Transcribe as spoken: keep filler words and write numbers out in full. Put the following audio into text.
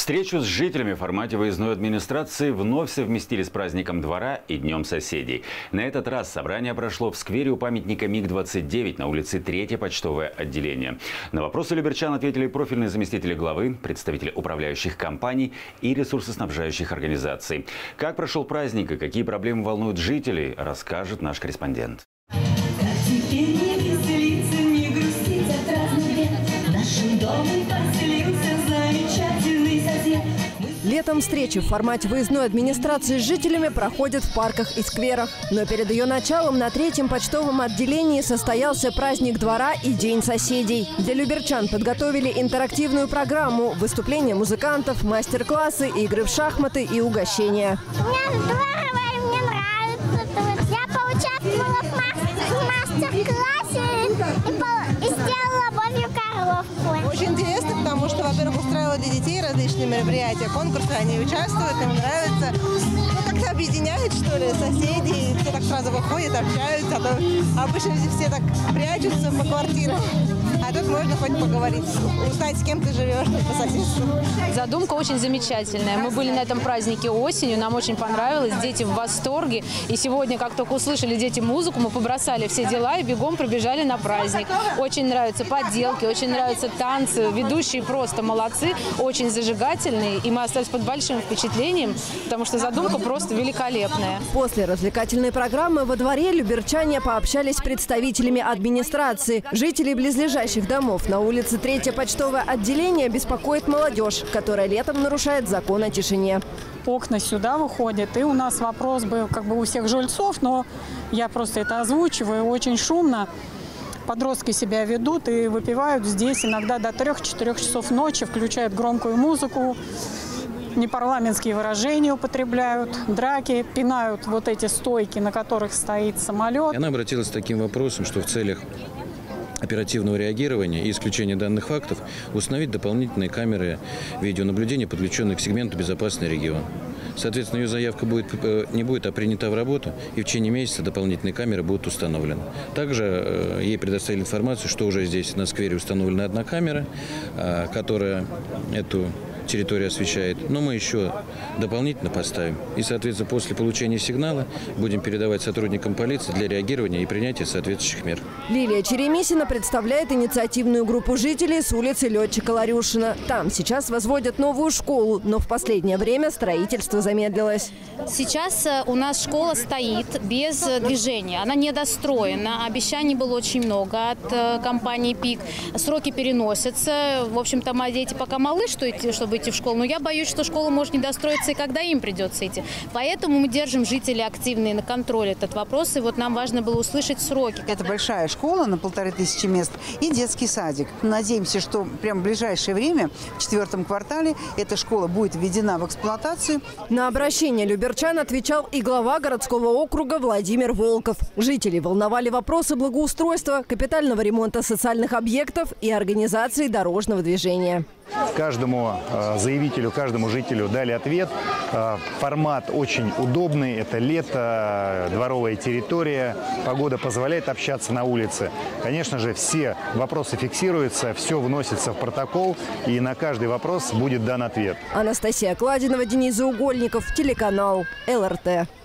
Встречу с жителями в формате выездной администрации вновь совместили с праздником двора и Днем соседей. На этот раз собрание прошло в сквере у памятника МиГ двадцать девять на улице Третье почтовое отделение. На вопросы люберчан ответили профильные заместители главы, представители управляющих компаний и ресурсоснабжающих организаций. Как прошел праздник и какие проблемы волнуют жителей, расскажет наш корреспондент. Летом встречи в формате выездной администрации с жителями проходят в парках и скверах. Но перед ее началом на Третьем почтовом отделении состоялся праздник двора и День соседей. Для люберчан подготовили интерактивную программу, выступления музыкантов, мастер-классы, игры в шахматы и угощения. Мне здорово, и мне нравится. Я поучаствовала в мастер-классе и сделала любовью коровку. Очень интересно, потому что, во-первых, устраивала для детей различные мероприятия, конкурсы, они участвуют, им нравится. Ну, как-то объединяет, что ли, соседей, все так сразу выходят, общаются, а то обычно здесь все так прячутся по квартирам. А тут можно хоть поговорить, узнать, с кем ты живешь по соседству. Задумка очень замечательная. Мы были на этом празднике осенью, нам очень понравилось, дети в восторге. И сегодня, как только услышали дети музыку, мы побросали все дела и бегом пробежали на праздник. Очень нравятся поделки, очень нравятся танцы, ведущие просто молодцы, очень зажигательные. И мы остались под большим впечатлением, потому что задумка просто великолепная. После развлекательной программы во дворе люберчане пообщались с представителями администрации. Жители близлежащих домов на улице Третье почтовое отделение беспокоит молодежь, которая летом нарушает закон о тишине. Окна сюда выходят, и у нас вопрос был как бы у всех жильцов, но я просто это озвучиваю, очень шумно. Подростки себя ведут и выпивают здесь иногда до трех-четырех часов ночи, включают громкую музыку, непарламентские выражения употребляют, драки, пинают вот эти стойки, на которых стоит самолет. Она обратилась с таким вопросом, что в целях оперативного реагирования и исключения данных фактов установить дополнительные камеры видеонаблюдения, подключенные к сегменту «Безопасный регион». Соответственно, ее заявка будет, не будет, а принята в работу, и в течение месяца дополнительные камеры будут установлены. Также ей предоставили информацию, что уже здесь на сквере установлена одна камера, которая эту территорию освещает, но мы еще дополнительно поставим. И, соответственно, после получения сигнала будем передавать сотрудникам полиции для реагирования и принятия соответствующих мер. Лилия Черемисина представляет инициативную группу жителей с улицы Летчика Ларюшина. Там сейчас возводят новую школу, но в последнее время строительство замедлилось. Сейчас у нас школа стоит без движения, она недостроена. Обещаний было очень много от компании ПИК. Сроки переносятся. В общем-то, мои дети пока малы, что идти, чтобы идти в школу. Но я боюсь, что школа может не достроиться, и когда им придется идти. Поэтому мы держим жителей активные на контроле этот вопрос. И вот нам важно было услышать сроки. Это большая школа на полторы тысячи мест и детский садик. Надеемся, что прямо в ближайшее время, в четвертом квартале, эта школа будет введена в эксплуатацию. На обращение люберчан отвечал и глава городского округа Владимир Волков. Жителей волновали вопросы благоустройства, капитального ремонта социальных объектов и организации дорожного движения. Каждому заявителю, каждому жителю дали ответ. Формат очень удобный. Это лето, дворовая территория. Погода позволяет общаться на улице. Конечно же, все вопросы фиксируются, все вносится в протокол. И на каждый вопрос будет дан ответ. Анастасия Кладинова, Денис Заугольников, телеканал эл эр тэ.